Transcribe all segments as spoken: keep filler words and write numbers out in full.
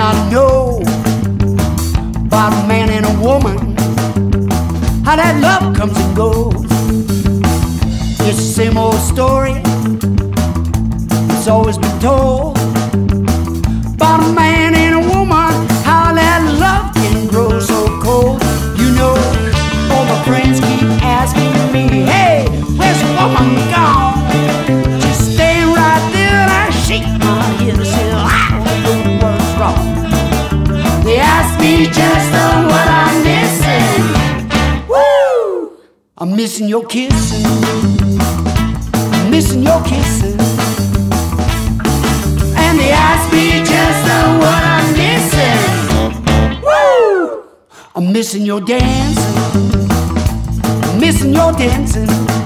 I know about a man and a woman, how that love comes and goes. It's the same old story, it's always been told, about a man and a woman, how that love can grow so cold. You know, all my friends keep asking me, hey, where's the woman gone? She's staying right there, and I shake my head and say, I don't know what's wrong. They ask me just on what I'm missing. Woo! I'm missing your kissing, I'm missing your kissing. And they ask me just on what I'm missing. Woo! I'm missing your dancing, I'm missing your dancing.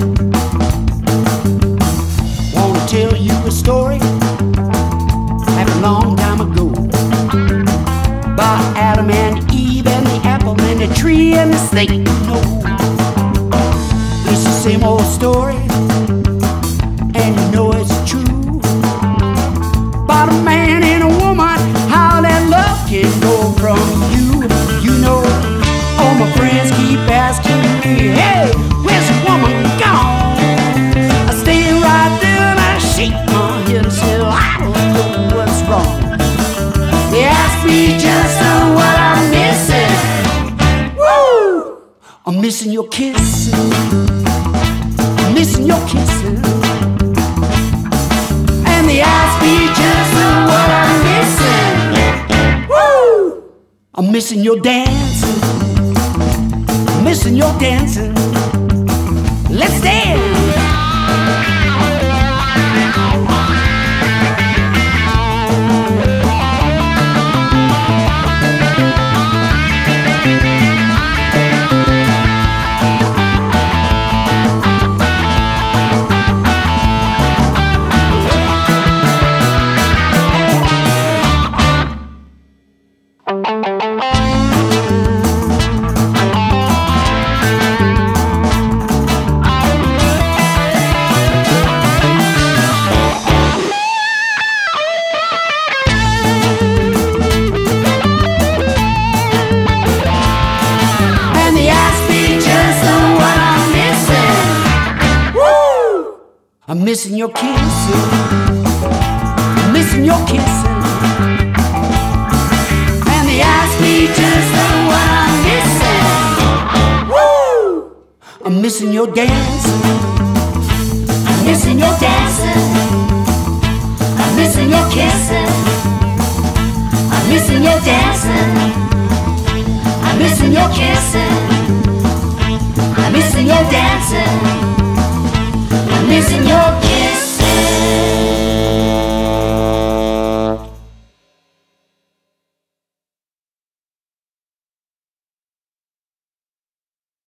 Wanna tell you a story happened a long time ago, about Adam and Eve and the apple and the tree and the snake. You know, it's the same old story, and you know it's true, about a man and a woman, how that love can go from you. You know, all my friends keep asking me, hey, where's the woman gone? I stand right there and I shake my head and say, I don't know what's wrong. They ask me just on what I'm missing. Woo! I'm missing your kissing, I'm missing your kissing. And they ask me just on what I'm missing. Woo! I'm missing your dancing, I'm missing your dancing. Let's dance. I'm missing your kissing, I'm missing your kissing. And they ask me just on what I'm missing. Woo! I'm missing your dancing, I'm missing your dancing. I'm missing your kissing, I'm missing your dancing. I'm missing your kissing, I'm missing your dancing. I'm missing your kiss.